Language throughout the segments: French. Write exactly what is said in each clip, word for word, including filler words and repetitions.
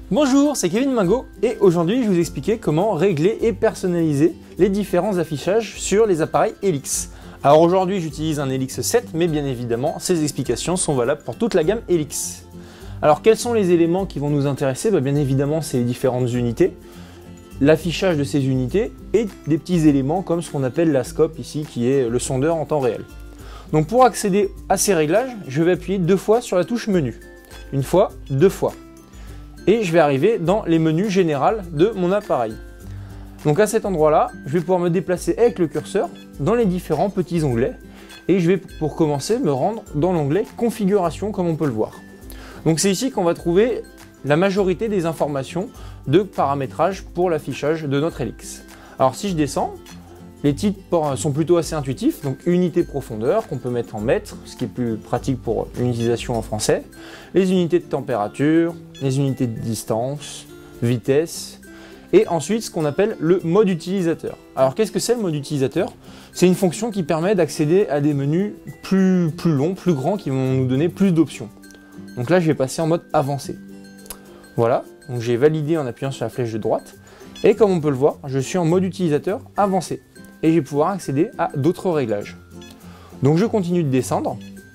Bonjour, c'est Kevin Mingo et aujourd'hui je vais vous expliquer comment régler et personnaliser les différents affichages sur les appareils Helix. Alors aujourd'hui j'utilise un Helix sept, mais bien évidemment ces explications sont valables pour toute la gamme Helix. Alors quels sont les éléments qui vont nous intéresser? bah, Bien évidemment c'est les différentes unités, l'affichage de ces unités et des petits éléments comme ce qu'on appelle la scope ici qui est le sondeur en temps réel. Donc pour accéder à ces réglages, je vais appuyer deux fois sur la touche menu. Une fois, deux fois. Et je vais arriver dans les menus généraux de mon appareil. Donc à cet endroit-là, je vais pouvoir me déplacer avec le curseur dans les différents petits onglets. Et je vais pour commencer me rendre dans l'onglet configuration comme on peut le voir. Donc c'est ici qu'on va trouver la majorité des informations de paramétrage pour l'affichage de notre Helix. Alors si je descends, les titres sont plutôt assez intuitifs, donc unité profondeur qu'on peut mettre en mètres, ce qui est plus pratique pour une utilisation en français, les unités de température, les unités de distance, vitesse, et ensuite ce qu'on appelle le mode utilisateur. Alors qu'est-ce que c'est le mode utilisateur? C'est une fonction qui permet d'accéder à des menus plus, plus longs, plus grands, qui vont nous donner plus d'options. Donc là je vais passer en mode avancé. Voilà, donc j'ai validé en appuyant sur la flèche de droite, et comme on peut le voir, je suis en mode utilisateur avancé. Et je vais pouvoir accéder à d'autres réglages. Donc je continue de descendre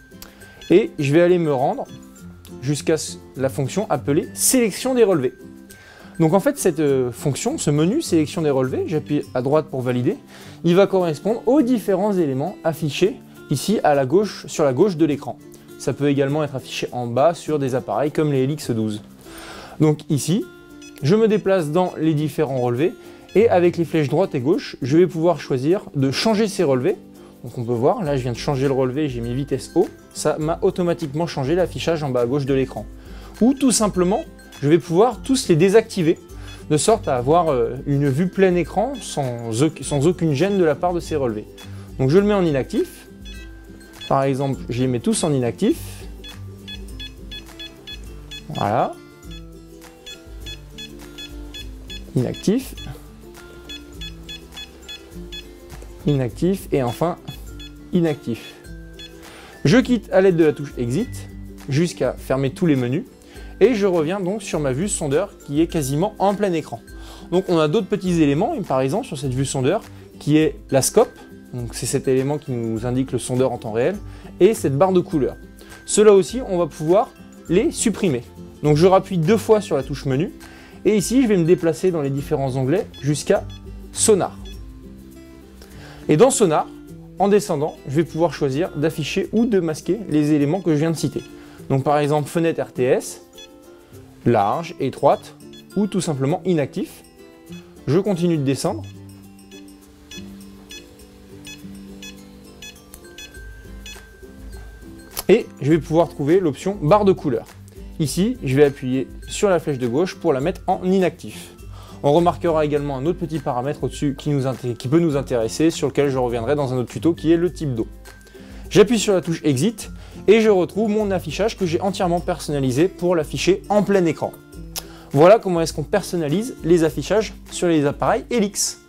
et je vais aller me rendre jusqu'à la fonction appelée sélection des relevés. Donc en fait cette fonction, ce menu sélection des relevés, j'appuie à droite pour valider, il va correspondre aux différents éléments affichés ici à la gauche, sur la gauche de l'écran. Ça peut également être affiché en bas sur des appareils comme les Helix douze. Donc ici, je me déplace dans les différents relevés. Et avec les flèches droite et gauche, je vais pouvoir choisir de changer ces relevés. Donc on peut voir, là je viens de changer le relevé, j'ai mis vitesse haut. Ça m'a automatiquement changé l'affichage en bas à gauche de l'écran. Ou tout simplement, je vais pouvoir tous les désactiver, de sorte à avoir une vue plein écran sans, sans aucune gêne de la part de ces relevés. Donc je le mets en inactif. Par exemple, je les mets tous en inactif. Voilà. Inactif. Inactif et enfin inactif. Je quitte à l'aide de la touche Exit jusqu'à fermer tous les menus et je reviens donc sur ma vue sondeur qui est quasiment en plein écran. Donc on a d'autres petits éléments, par exemple sur cette vue sondeur qui est la scope, donc c'est cet élément qui nous indique le sondeur en temps réel, et cette barre de couleur. Ceux-là aussi on va pouvoir les supprimer. Donc je rappuie deux fois sur la touche menu et ici je vais me déplacer dans les différents onglets jusqu'à sonar. Et dans Sonar, en descendant, je vais pouvoir choisir d'afficher ou de masquer les éléments que je viens de citer. Donc par exemple fenêtre R T S, large, étroite, ou tout simplement inactif. Je continue de descendre. Et je vais pouvoir trouver l'option barre de couleur. Ici, je vais appuyer sur la flèche de gauche pour la mettre en inactif. On remarquera également un autre petit paramètre au-dessus qui, qui peut nous intéresser, sur lequel je reviendrai dans un autre tuto, qui est le type d'eau. J'appuie sur la touche Exit et je retrouve mon affichage que j'ai entièrement personnalisé pour l'afficher en plein écran. Voilà comment est-ce qu'on personnalise les affichages sur les appareils Helix.